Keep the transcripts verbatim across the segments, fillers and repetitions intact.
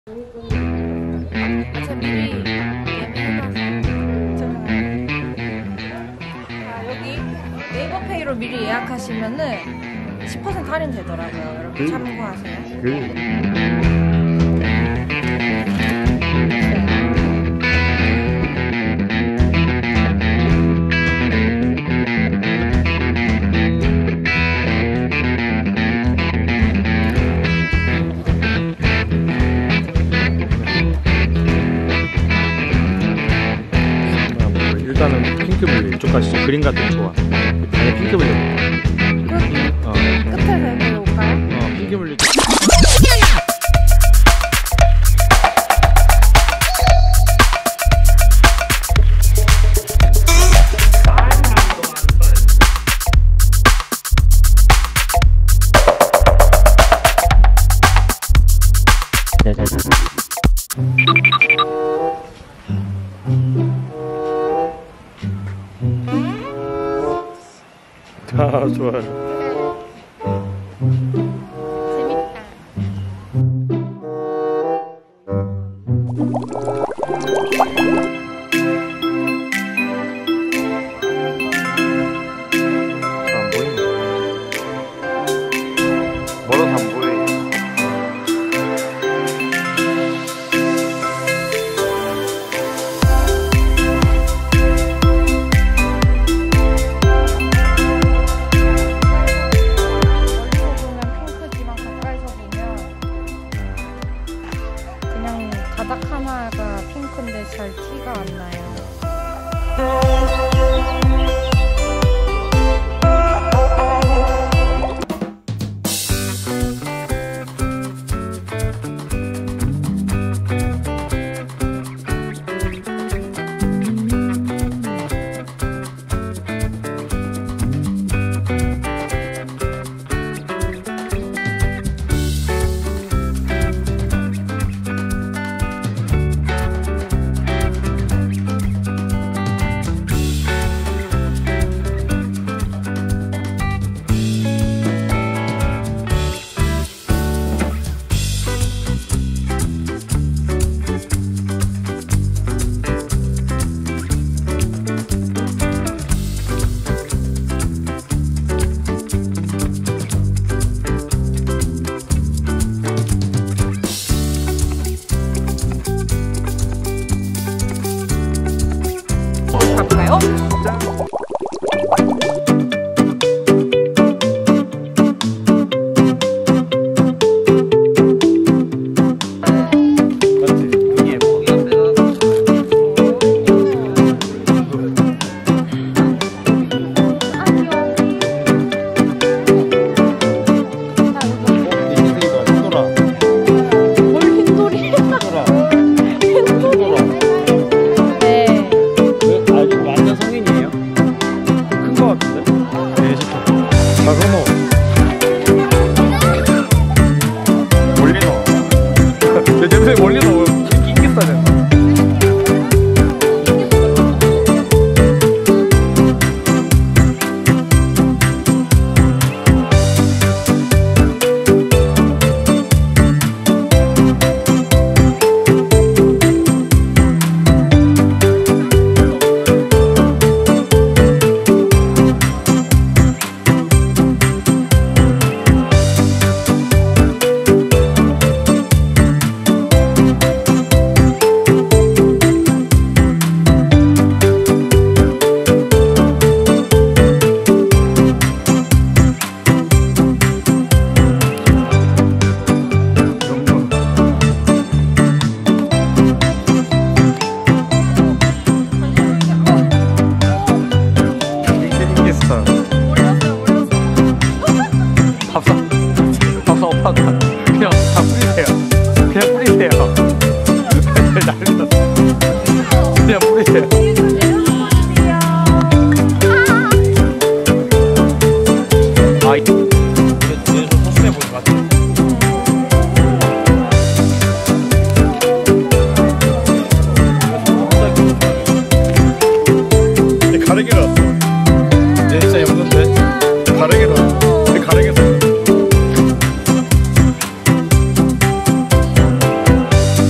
제가 미리 예매해놔서 제가 아, 여기 네이버페이로 미리 예약하시면은 십 퍼센트 할인 되더라고요. 여러분 참고하세요. 그... 일단은 핑크블루 이쪽 가시죠. 그린 같은 좋아. 아니 핑크블루. 끝? 어. 끝에 대고 올까요? 어 핑크블루. 아 좋아요. 재밌다. 안 보이네. 멀어서 안 보여. 바닥 하나가 핑크인데 잘 티가 안 나요. 가볼까요? 멀리 넣어. 낑겼어야 돼. 밥상 밥상 오빠가 그냥 다 뿌리세요. 그냥 뿌리세요. 난리 났어. 그냥 뿌리세요. 아 이거 좀 소심해 보이는 것 같아. 가르기로 왔어. 얘 진짜 예쁜데? 가르기로 왔어. 가르기로 왔어.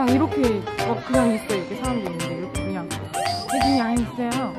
이렇게 막 그냥 있어. 이렇게 사람도 있는데 이렇게 그냥 해준이 안 있어요.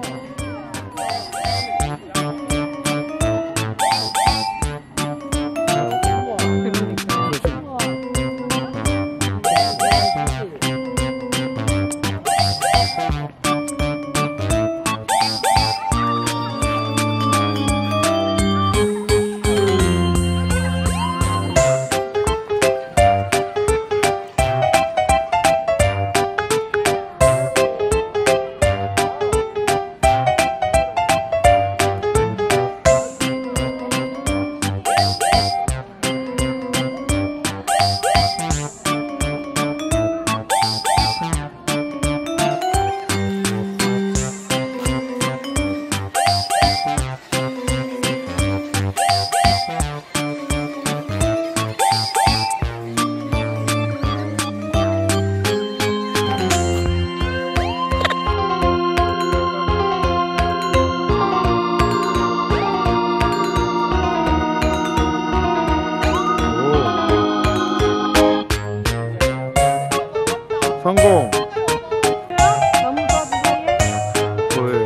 성공. 너무 좋아지세요? 왜?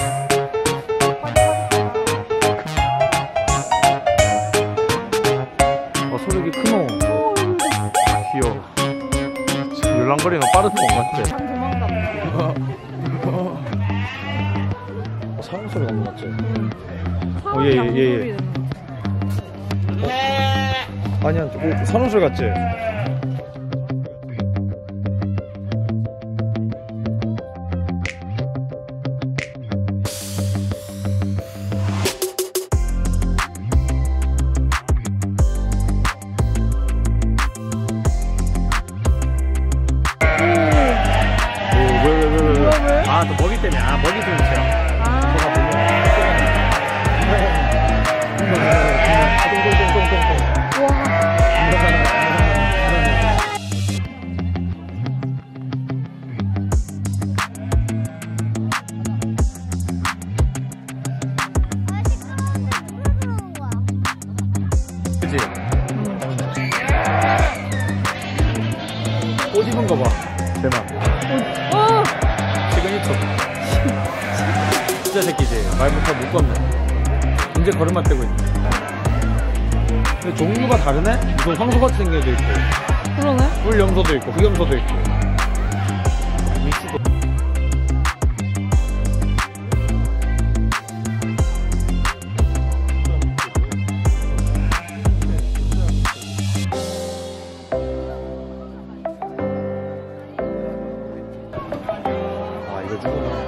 아 소력이 크노. 귀여워. 열랑거리는 빠르던 것 같아. 참 도망가. 사람 소리 나는 것 같지? 어, 예, 예, 예. 아니야, 오, 산호 소리 같지? 아, 또 먹이 때문에. 아, 먹이 때문에. 아. 그치? 옷 입은 거 봐. 대박. 어! 시그니처. 진짜 새끼지. 말부터 못 걷네. 이제 걸음마 떼고 있네. 근데 종류가 다르네? 무슨 황소같이 생긴 애도 있고, 그러네? 뿔염소도 있고, 흑염소도 있고. 믹스도. 아, 이거 죽었나?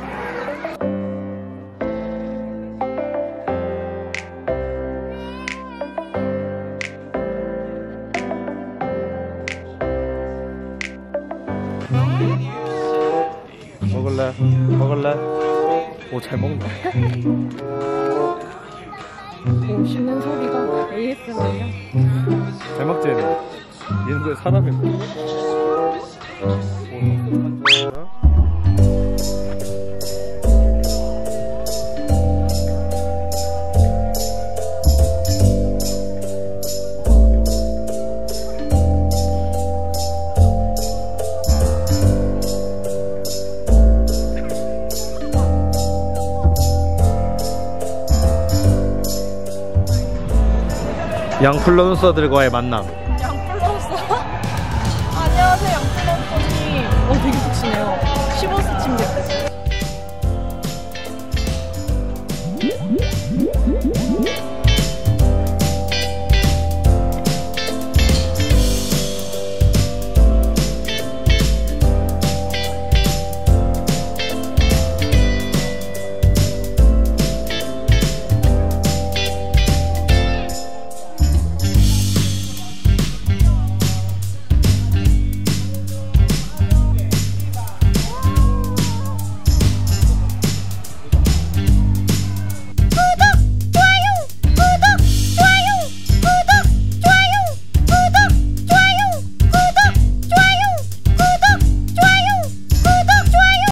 먹을래? 먹을래? 오, 잘 먹는다. 오, 씹는 소리가 에이에스엠알이야. 잘 먹지, 얘는? 얘는 왜 사람이고? 양플런서들과의 만남. 양플런서? 안녕하세요, 양플런서님. 어, 되게 푹시네요. 십오 스 침대.